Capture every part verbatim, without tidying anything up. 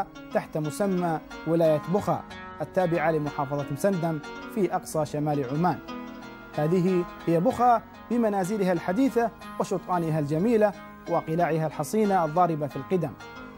بخا تحت مسمى ولاية بخا التابعة لمحافظة مسندم في أقصى شمال عمان. هذه هي بخا بمنازلها الحديثة وشطآنها الجميلة وقلاعها الحصينة الضاربة في القدم.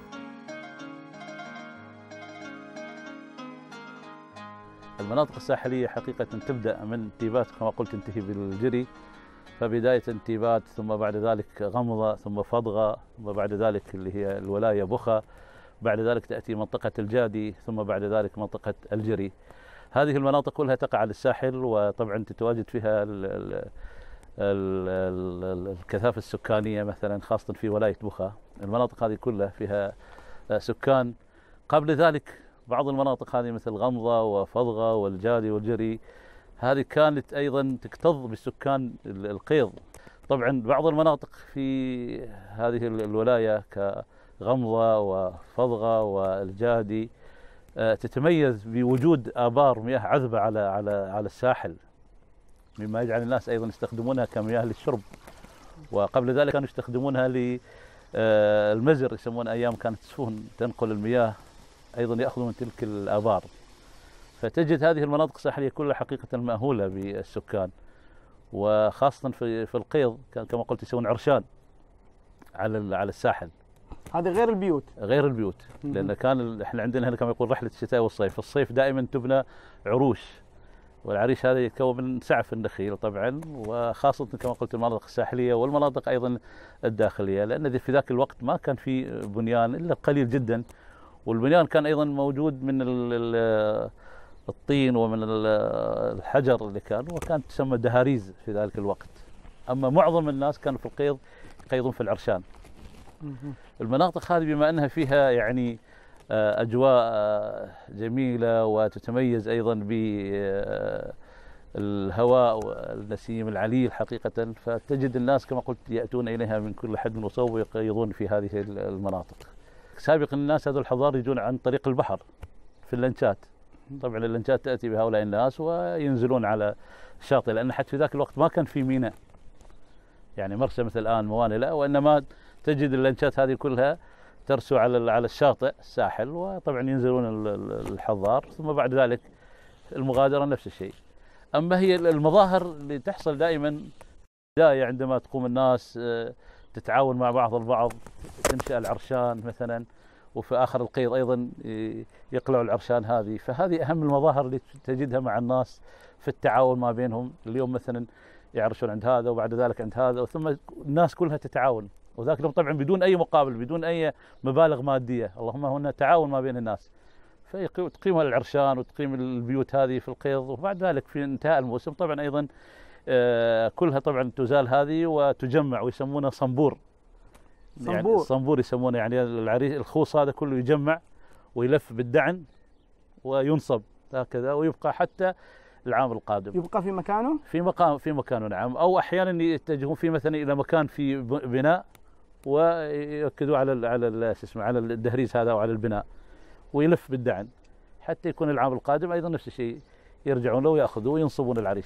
المناطق الساحلية حقيقة تبدأ من تيبات كما قلت تنتهي بالجري، فبداية تيبات ثم بعد ذلك غمضة ثم فضغة ثم بعد ذلك اللي هي الولاية بخا، بعد ذلك تأتي منطقة الجادي ثم بعد ذلك منطقة الجري. هذه المناطق كلها تقع على الساحل، وطبعا تتواجد فيها ال ال ال ال الكثافة السكانية مثلا خاصة في ولاية بخا. المناطق هذه كلها فيها سكان. قبل ذلك بعض المناطق هذه مثل غمضة وفضغة والجادي والجري هذه كانت أيضا تكتظ بالسكان القيض. طبعا بعض المناطق في هذه الولاية كغمضة وفضغة والجادي تتميز بوجود آبار مياه عذبة على على على الساحل، مما يجعل الناس أيضا يستخدمونها كمياه للشرب. وقبل ذلك كانوا يستخدمونها للمزر، يسمون أيام كانت سفن تنقل المياه أيضا يأخذوا من تلك الآبار. فتجد هذه المناطق الساحلية كلها حقيقة مأهولة بالسكان، وخاصة في في القيض كما قلت يسوون عرشان على على الساحل. هذه غير البيوت غير البيوت لأن كان احنا عندنا هنا كما يقول رحلة الشتاء والصيف. الصيف دائما تبنى عروش، والعريش هذا يتكون من سعف النخيل طبعا، وخاصة كما قلت المناطق الساحلية والمناطق أيضا الداخلية، لأن في ذاك الوقت ما كان في بنيان إلا قليل جدا، والبنيان كان أيضا موجود من الطين ومن الحجر اللي كان، وكانت تسمى دهاريز في ذلك الوقت. أما معظم الناس كانوا في القيض يقيضون في العرشان. المناطق هذه بما أنها فيها يعني أجواء جميلة وتتميز أيضا بالهواء والنسيم العليل حقيقة، فتجد الناس كما قلت يأتون إليها من كل حد وصوب ويقيضون في هذه المناطق. سابقا الناس هذول الحضار يجون عن طريق البحر في اللنشات. طبعا اللنشات تأتي بهؤلاء الناس وينزلون على الشاطئ، لأن حتى في ذاك الوقت ما كان في ميناء يعني مرسى مثل الآن موانئ، لا، وإنما تجد اللنشات هذه كلها ترسو على على الشاطئ الساحل، وطبعا ينزلون الحضار ثم بعد ذلك المغادرة نفس الشيء. أما هي المظاهر اللي تحصل دائما بداية عندما تقوم الناس تتعاون مع بعض البعض، تنشأ العرشان مثلا، وفي آخر القيض أيضا يقلعوا العرشان هذه. فهذه أهم المظاهر اللي تجدها مع الناس في التعاون ما بينهم. اليوم مثلا يعرشون عند هذا وبعد ذلك عند هذا، ثم الناس كلها تتعاون، وذاك اليوم طبعا بدون أي مقابل بدون أي مبالغ مادية، اللهم هنا تعاون ما بين الناس. فتقيم العرشان وتقيم البيوت هذه في القيض، وبعد ذلك في انتهاء الموسم طبعا أيضا كلها طبعا تزال هذه وتجمع ويسمونها صنبور. صنبور يعني الصنبور يسمونه، يعني العريس الخوص هذا كله يجمع ويلف بالدعن وينصب هكذا ويبقى حتى العام القادم. يبقى في مكانه؟ في مكان في مكانه نعم، او احيانا يتجهون فيه مثلا الى مكان في بناء ويؤكدوا على على شو اسمه على الدهريز هذا وعلى البناء ويلف بالدعن حتى يكون العام القادم ايضا نفس الشيء، يرجعون له وياخذوه وينصبون العريش.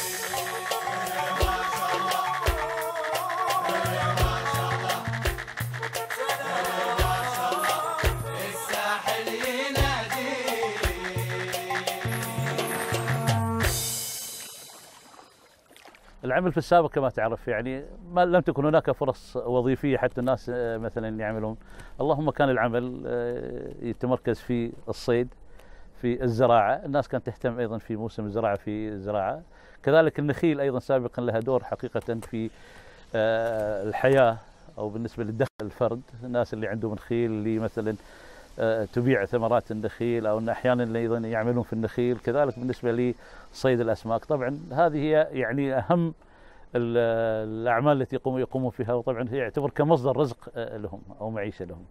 العمل في السابق كما تعرف يعني ما لم تكن هناك فرص وظيفية حتى الناس مثلا يعملون، اللهم كان العمل يتمركز في الصيد في الزراعة. الناس كانت تهتم أيضا في موسم الزراعة في الزراعة، كذلك النخيل أيضا سابقا لها دور حقيقة في الحياة أو بالنسبة للدخل الفرد. الناس اللي عندهم نخيل اللي مثلا تبيع ثمرات النخيل أو أن أحيانا أيضا يعملون في النخيل، كذلك بالنسبة لصيد الأسماك. طبعا هذه هي يعني أهم الأعمال التي يقومون يقومون فيها، وطبعا هي يعتبر كمصدر رزق لهم أو معيشة لهم.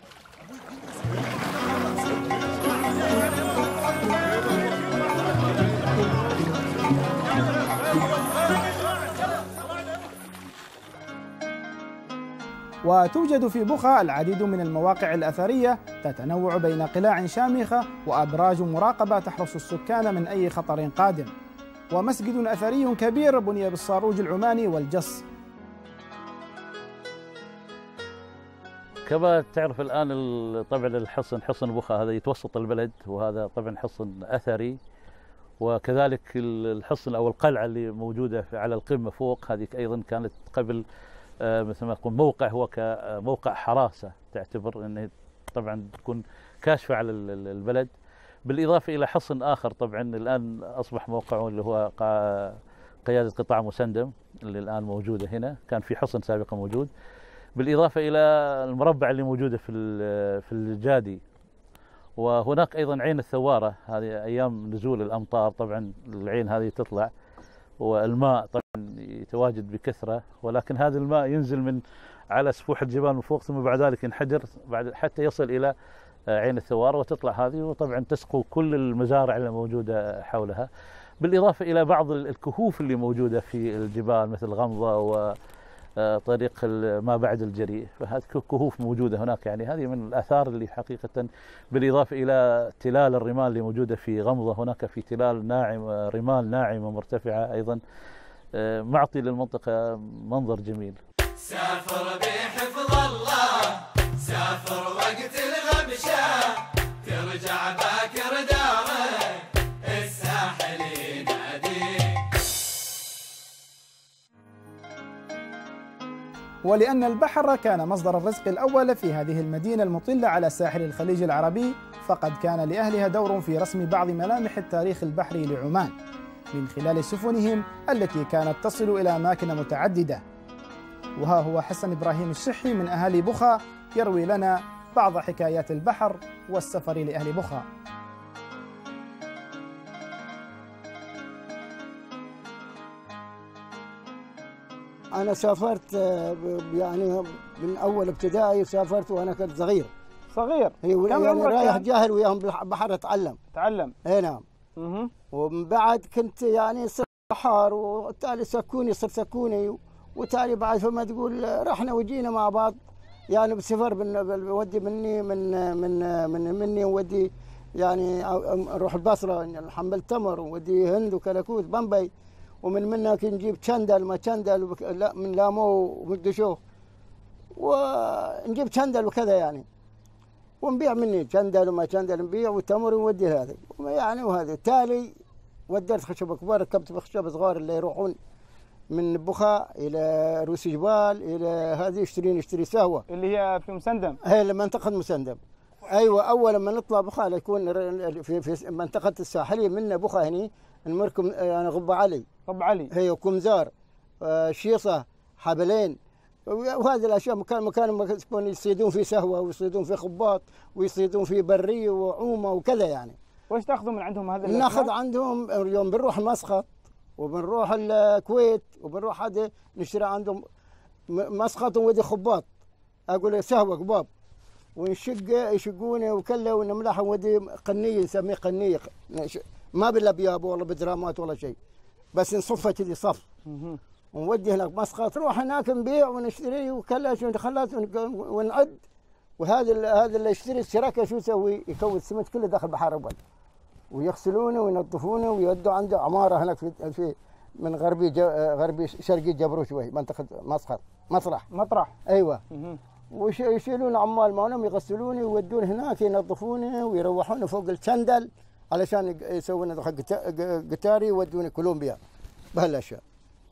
وتوجد في بخا العديد من المواقع الأثرية تتنوع بين قلاع شامخة وأبراج مراقبة تحرس السكان من أي خطر قادم، ومسجد أثري كبير بني بالصاروج العماني والجص. كما تعرف الآن ال- طبعا الحصن حصن بخا هذا يتوسط البلد، وهذا طبعا حصن أثري، وكذلك ال- الحصن أو القلعة اللي موجودة في- على القمة فوق، هذه أيضا كانت قبل آه، مثل ما يقول موقع، هو كموقع حراسة، تعتبر أنه طبعا تكون كاشفة على ال- ال- البلد. بالإضافة إلى حصن آخر طبعا الآن أصبح موقعه اللي هو قا- قيادة قطاع مسندم اللي الآن موجودة هنا، كان في حصن سابقا موجود. بالإضافة إلى المربع اللي موجودة في ال- في الجادي، وهناك أيضا عين الثوارة، هذه أيام نزول الأمطار طبعا العين هذه تطلع، والماء طبعا يتواجد بكثرة، ولكن هذا الماء ينزل من على سفوح الجبال من فوق، ثم بعد ذلك ينحدر بعد حتى يصل إلى عين الثوارة وتطلع هذه، وطبعا تسقو كل المزارع اللي موجودة حولها، بالإضافة إلى بعض الكهوف اللي موجودة في الجبال مثل غمضة وطريق ما بعد الجري، فهذه كهوف موجودة هناك. يعني هذه من الآثار اللي حقيقة، بالإضافة إلى تلال الرمال اللي موجودة في غمضة، هناك في تلال ناعم رمال ناعمة مرتفعة أيضا، معطي للمنطقة منظر جميل. سافر بحفظ الله، سافر وقت الغبشة، ترجع باكر دارك، الساحل يناديك. ولأن البحر كان مصدر الرزق الأول في هذه المدينة المطلة على ساحل الخليج العربي، فقد كان لأهلها دور في رسم بعض ملامح التاريخ البحري لعمان من خلال سفنهم التي كانت تصل إلى أماكن متعددة. وها هو حسن إبراهيم الشحي من أهالي بخا يروي لنا بعض حكايات البحر والسفر لأهل بخا. أنا سافرت يعني من أول ابتدائي، سافرت وأنا كنت صغير. صغير؟ هي كم يعني عمرك رايح كان؟ جاهل وياهم بالبحر أتعلم. تعلم؟ إي نعم. اها. ومن بعد كنت يعني صرت بحر، وتالي سكوني صرت سكوني، وتالي بعد فما تقول رحنا وجينا مع بعض يعني بالسفر، بنودي مني من من من مني ودي يعني نروح البصرة نحمل تمر، ودي هند وكلاكوت بمبي، ومن منك نجيب شندل ما شندل لا من لامو ومدشو، ونجيب شندل وكذا يعني، ونبيع مني شندل وما شندل نبيع، وتمر ونودي هذا يعني. وهذا تالي ودرت خشب كبار، ركبت بخشب صغار اللي يروحون من بخا الى روس جبال الى هذه يشترين يشتري سهوه اللي هي في مسندم. هي منطقه مسندم. ايوه، اول ما نطلع بخا يكون في في منطقه الساحليه من بخا هني نمركم يعني غب علي غب علي هي كمزار، آه شيصه، حبلين، وهذه الاشياء مكان مكان يصيدون في سهوه ويصيدون في خباط ويصيدون في بريه وعومه وكذا يعني. وش تاخذوا من عندهم هذا؟ ناخذ عندهم يوم بنروح مسقط وبنروح الكويت وبنروح هذا نشتري عندهم مسقط ودي خباط، اقول سهوه قباب، ونشق يشقونه وكله ونملحهم ودي قنيه نسميه قنيه، ما بالابياب ولا بدرامات ولا شيء، بس نصفها كذي صف ونودي هناك مسقط، نروح هناك نبيع ونشتري وكله شو خلاص ونعد. وهذا هذا اللي يشتري الشراكه شو يسوي؟ يكون السمنت كله داخل بحر ابيض، ويغسلونه وينظفونه ويودوا عنده عماره هناك في في من غربي غربي شرقي جبرو شوي، منطقه مسقط مطرح مطرح ايوه. ويشيلون عمال مالهم يغسلونه ويودون هناك ينظفونه ويروحونه فوق الشندل علشان يسوون قتاري يودون كولومبيا بهالاشياء.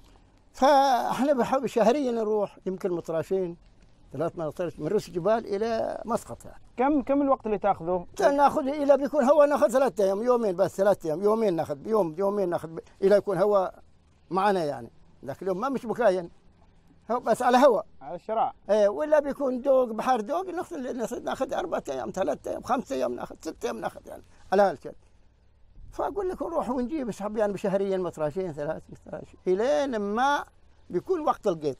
فاحنا بحب شهريا نروح يمكن مطراشين ثلاث مطارش من روس جبال الى مسقط. كم كم الوقت اللي تاخذه؟ ناخذ الى بيكون هو ناخذ ثلاث ايام يومين بس، ثلاث ايام يومين ناخذ يوم يومين ناخذ الى يكون هو معنا يعني. ذاك اليوم ما مش مكاين، هو بس على هواء على الشراع. ايه، ولا بيكون دوق بحر دوق ناخذ ناخذ اربع ايام ثلاث ايام خمس ايام ناخذ ست ايام ناخذ يعني على هالشكل. فاقول لك نروح ونجيب اسحب يعني بشهريا مطراشين ثلاث مطراشين الين ما بيكون وقت القيط،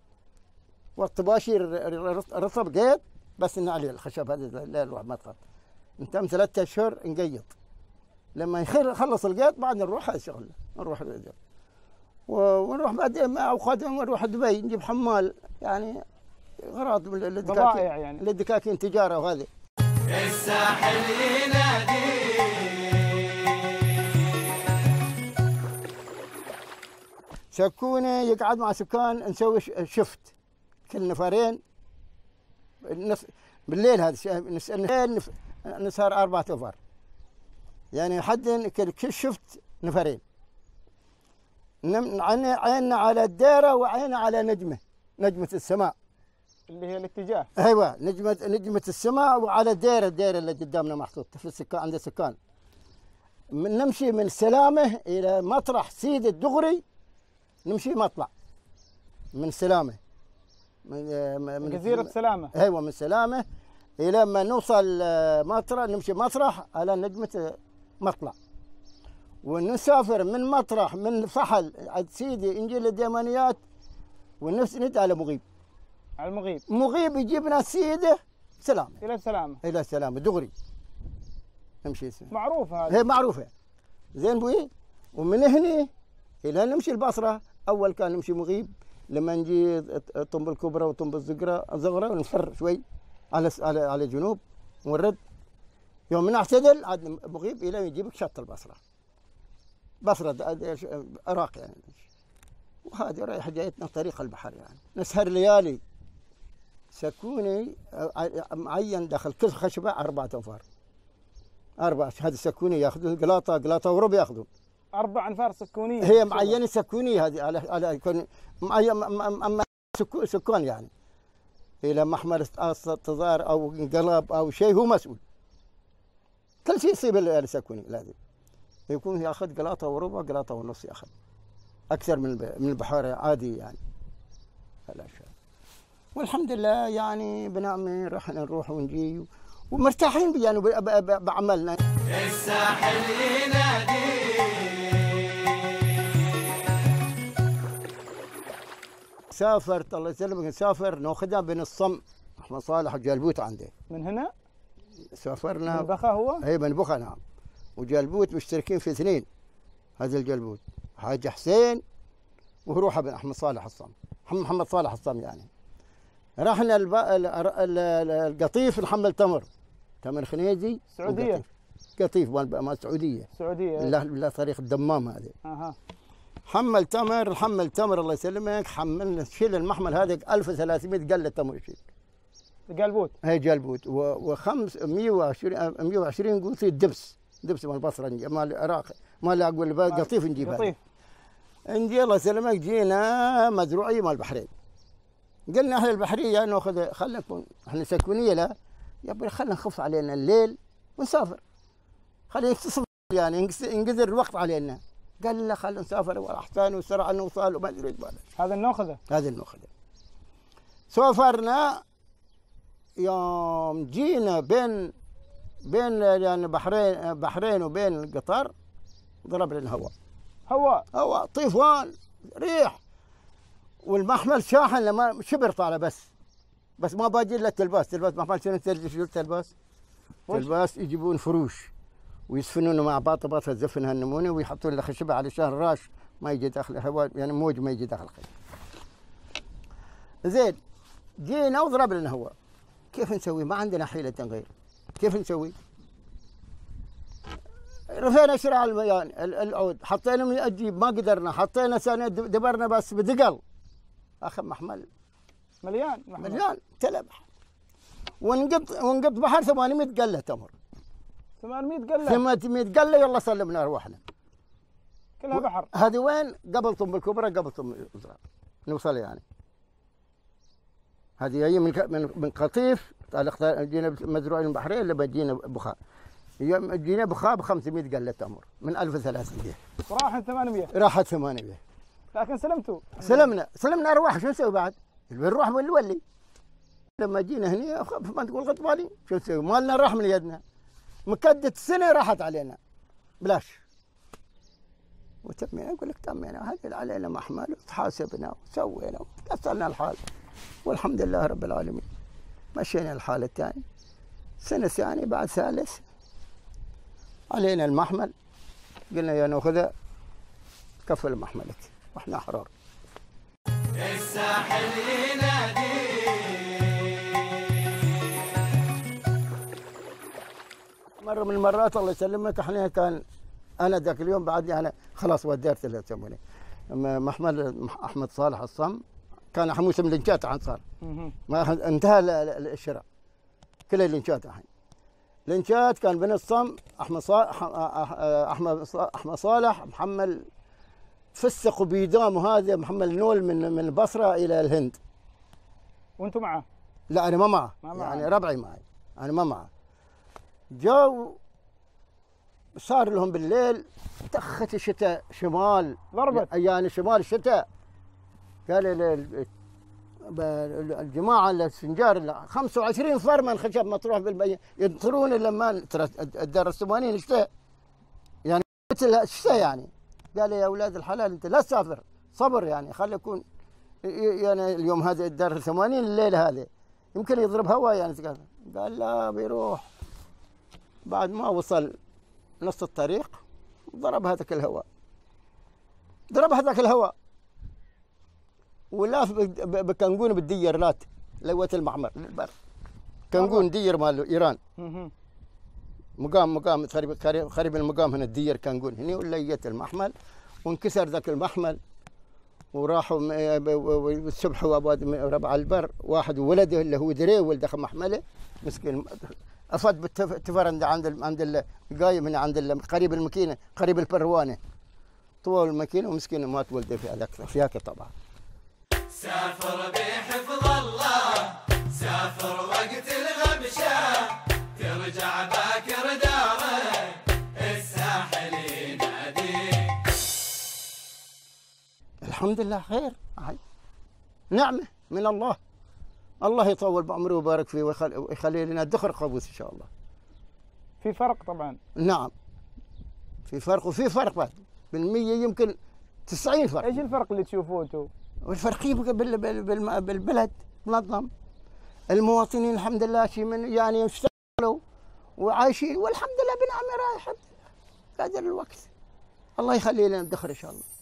وقت باشي رطب قيط بس إن عليه الخشب هذا لا نروح مطقط، نتم ثلاثة اشهر نقيط، لما يخلص القيط بعد نروح هذا الشغل نروح الرجل. ونروح بعدين مع اوقات ونروح دبي نجيب حمال يعني اغراض للدكاكين يعني للدكاكين تجاره وهذه. الساحل ينادي سكونه يقعد مع سكان نسوي شفت كل نفرين نص بالليل هذا نسهر نسهر أربعة أوفر، يعني حد كل شفت نفرين، عيننا على الديرة وعيننا على نجمة، نجمة السماء اللي هي الاتجاه. ايوه نجمة نجمة السماء، وعلى الديرة الديرة اللي قدامنا محطوط في السكان عند السكان. من نمشي من سلامة إلى مطرح سيد الدغري، نمشي مطلع من سلامة من, من جزيرة سلامة. ايوه من سلامة إلى ما نوصل مطرح، نمشي مطرح على نجمة مطلع، ونسافر من مطرح من فحل عند سيدي إنجيل الديمانيات، ونسند على مغيب. على المغيب. مغيب يجيبنا سيده سلامة إلى سلامة. إلى سلامة دغري نمشي. معروفة هذه. هي معروفة زين بوي. ومن هنا إلى نمشي البصرة. أول كان نمشي مغيب، لما نجي طنب الكبرى وطنب الزقرة الزغرة ونفر شوي على على على الجنوب ونرد. يوم نعتدل عاد مغيب إلى يجيبك شط البصرة. بصرة عراق يعني. وهذه رايحة جايتنا طريق البحر يعني. نسهر ليالي. سكوني معين داخل كل خشبة أربعة أنفار. أربعة هذه سكوني ياخذون قلاطة قلاطة وربع ياخذون. أربع أنفار سكونية. هي معينة سكونية هذه على على يكون معين أما سكون يعني. إلى محمل تظاهر أو انقلاب أو شيء هو مسؤول. كل شيء يصيب السكوني لازم. يكون ياخذ قلاطة وربع قلاطة ونص ياخذ. أكثر من من البحار عادي يعني. الأشياء. والحمد لله يعني بنعمة رحنا نروح ونجي ومرتاحين يعني بعملنا. الساحل ينادي سافرت الله يسلمك نسافر ناخذها بين الصم احمد صالح وجلبوت عنده. من هنا؟ سافرنا من بخا هو؟ اي من بخا نعم. وجلبوت مشتركين في اثنين. هذا الجلبوت حاج حسين وروحه بن احمد صالح الصم، محمد صالح الصم يعني. رحنا الب... القطيف نحمل تمر، تمر خنيزي سعودية. قطيف مال السعودية. سعودية. لا لا طريق الدمام هذه. اها. حمل تمر حمل تمر الله يسلمك، حملنا شيل المحمل هذا ألف وثلاثمئة قلة تمر يشيل. قلبوت. هي جلبوت وخمس مئة وعشرين مئة وعشرين قوسي دبس، دبس مال البصرة مال العراق مال اقول قطيف نجيبها. قطيف. نجي الله يسلمك جينا مزروعية مال البحرين. قلنا اهل البحريه ناخذ خلينا نكون احنا سكونيه لا يا ابوي خلينا نخف علينا الليل ونسافر. خلينا نقتصر يعني ينقذر الوقت علينا. قال لا خلينا نسافر واحسن وسرعه نوصل وما ادري ايش هذا ناخذه. هذا ناخذه. سافرنا يوم جينا بين بين يعني بحرين بحرين وبين القطر ضرب لنا هواء. هواء هواء طيفان ريح. والمحمل شاحن لما شبر طالع بس بس ما باجي الا التلباس. تلباس محمل شنو شو التلباس؟ تلباس يجيبون فروش ويسفنونه مع بعض طبقات الزفن هالنمونه ويحطون له خشبه علشان الراش ما يجي داخل الهواء يعني موج ما يجي داخل الخشب. زين جينا وضرب لنا هواء. كيف نسوي؟ ما عندنا حيله غير. كيف نسوي؟ رفينا شراع الميان العود حطينا اجيب ما قدرنا حطينا سنه دبرنا بس بدقل. اخذ محمل مليان محمل. مليان تلبح ونقط ونقط بحر ثمانمئة قله تمر. ثمانمئة قله ثمانمئة قله يلا سلمنا ارواحنا. كلها بحر. هذه وين؟ قبل طنب الكبرى قبل طنب الازرق نوصل يعني. هذه هي من من من قطيف جينا مزروعين البحرين لما جينا بخاء. جينا بخاء ب خمسمئة قله تمر من ألف وثلاثمئة. وراحت ثمانمئة. راحت ثمانمئة. لكن سلمتوا. سلمنا سلمنا ارواح. شو نسوي بعد؟ بنروح من نولي. لما جينا هنا ما تقول غطباني شو نسوي؟ ما لنا راح من يدنا. مكدة سنه راحت علينا بلاش. وتمينا اقول لك تمينا هذه علينا محمل وتحاسبنا وسوينا وكسرنا الحال والحمد لله رب العالمين. مشينا الحال الثاني. سنه ثانيه بعد ثالث علينا المحمل قلنا يا ناخذه كفل محملك واحنا احرار. الساحل ينادي مره من المرات الله يسلمك احنا كان انا ذاك اليوم بعدني انا خلاص ودرت اللي يسمونه محمل احمد صالح الصم كان موسم لنشات عن صار ما انتهى الشراء كل اللنشات الحين. لنشات كان بن الصم احمد صالح احمد احمد صالح محمل فسق وبيدام، وهذا محمل نول من من البصره الى الهند. وانتم معه؟ لا انا ما معه، ما معه. يعني ربعي معي، انا ما معه. جو صار لهم بالليل دخت الشتاء شمال ضربت يعني شمال الشتاء. قال الجماعه السنجار خمسة وعشرين فرمان خشب مطروح بالبي ينطرون لما ترى الدار الثمانين الشتاء يعني مثل الشتاء يعني. قال يا اولاد الحلال انت لا تسافر، صبر يعني خلي يكون يعني اليوم هذا الدار الثمانين الليله هذه يمكن يضرب هواء يعني. قال لا بيروح. بعد ما وصل نص الطريق ضرب هذاك الهواء، ضرب هذاك الهواء ولاف بكنقون بالديرلات لوت المعمر للبر. كنقون دير مال ايران، مقام مقام قريب قريب المقام هنا الدير كنقون هنا وليت المحمل وانكسر ذاك المحمل. وراحوا الصبح وابواد ربع البر واحد ولده اللي هو دري ولد اخ محمله مسكين افد بالتفرند عند عند القايم هنا عند قريب الماكينه قريب البروانه طول الماكينه ومسكين مات ولده في هذاك في هاك طبعا. سافر بحفظ الله، سافر وقت الغبشه، ترجع باكر داره الساحل يناديك. الحمد لله خير، نعمه من الله. الله يطول بعمره ويبارك فيه ويخلي لنا دخر قبوس ان شاء الله. في فرق طبعا. نعم في فرق، وفي فرق بعد بالمية يمكن تسعين فرق. ايش الفرق اللي تشوفوه انتم؟ والفرق يبقى بالبلد منظم، المواطنين الحمد لله شيء من يعني اشتغلوا وعايشين والحمد لله بنعمه رايح قادر الوقت. الله يخلي لنا الدخر ان شاء الله.